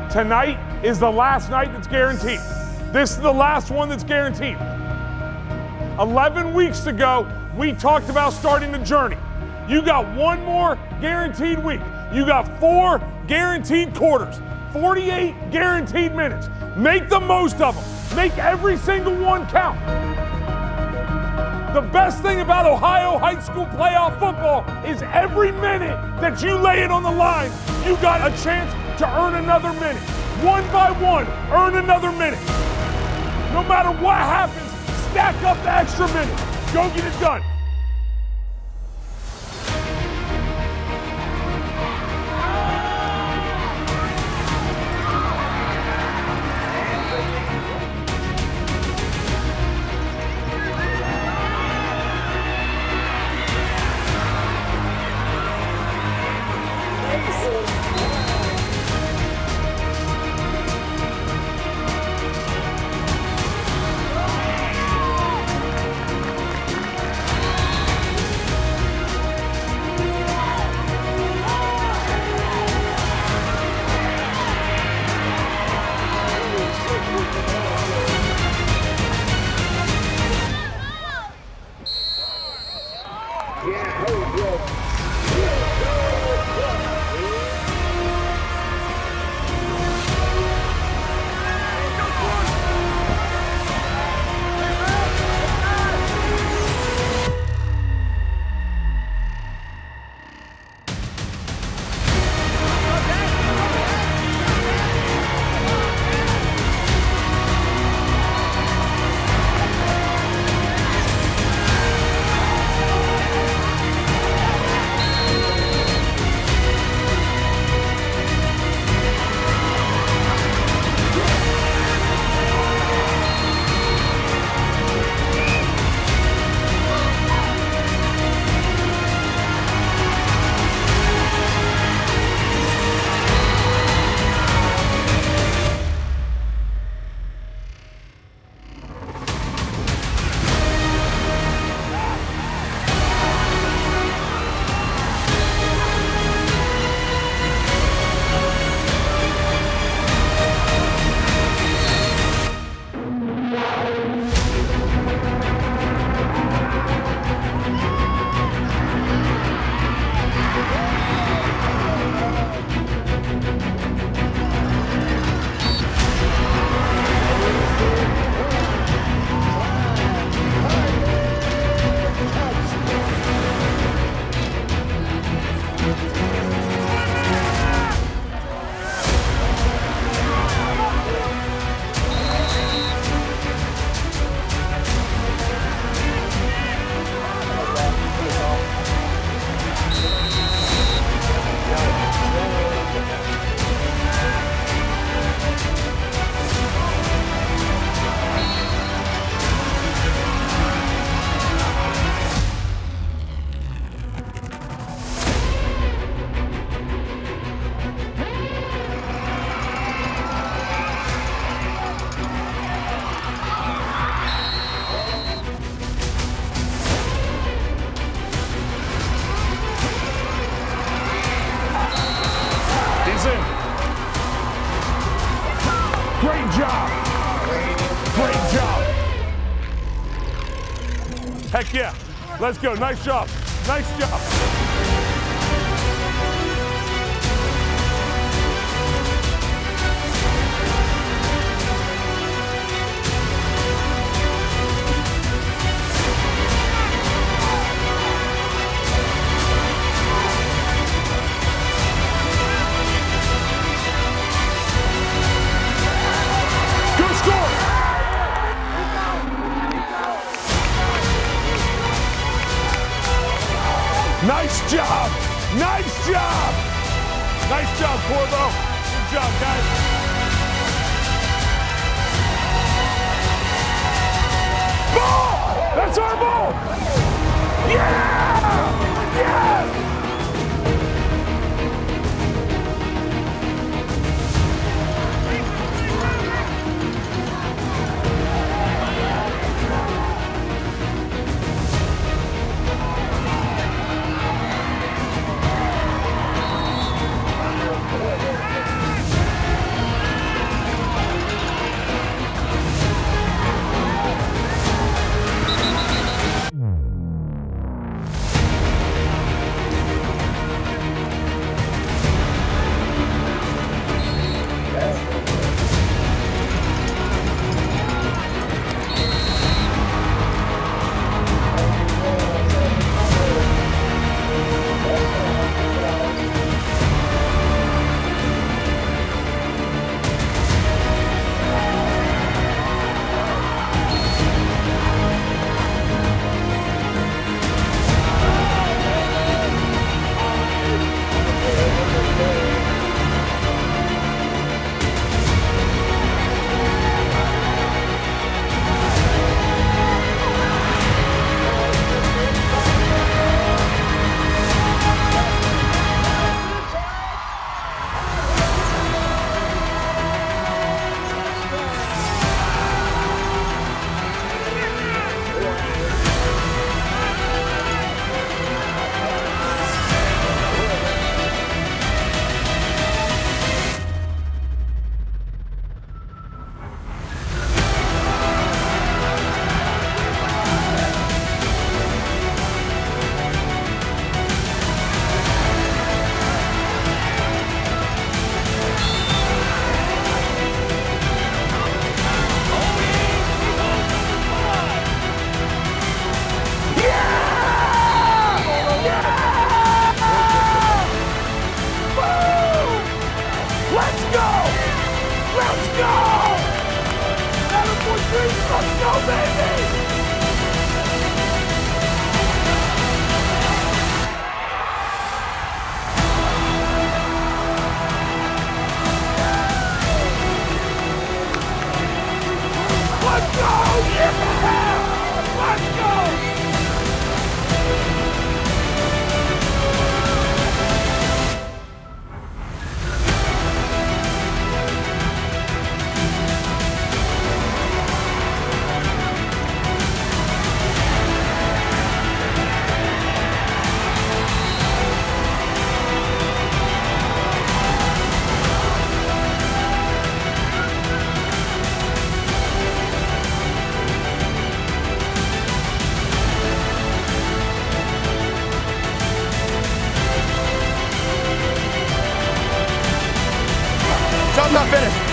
Tonight is the last night that's guaranteed. This is the last one that's guaranteed. 11 weeks ago, we talked about starting the journey. You got one more guaranteed week. You got 4 guaranteed quarters, 48 guaranteed minutes. Make the most of them. Make every single one count. The best thing about Ohio high school playoff football is every minute that you lay it on the line, you got a chance to earn another minute. One by one, earn another minute. No matter what happens, stack up the extra minute. Go get it done. Great job. Great job. Heck yeah. Let's go. Nice job. Nice job. Nice job! Nice job! Nice job, Corbo. Good job, guys. Ball! That's our ball! Yeah! Yeah! Let's go! Let's go! 7.3, let's go, baby! Let's go! Yeah! Let's go! Job's not finished.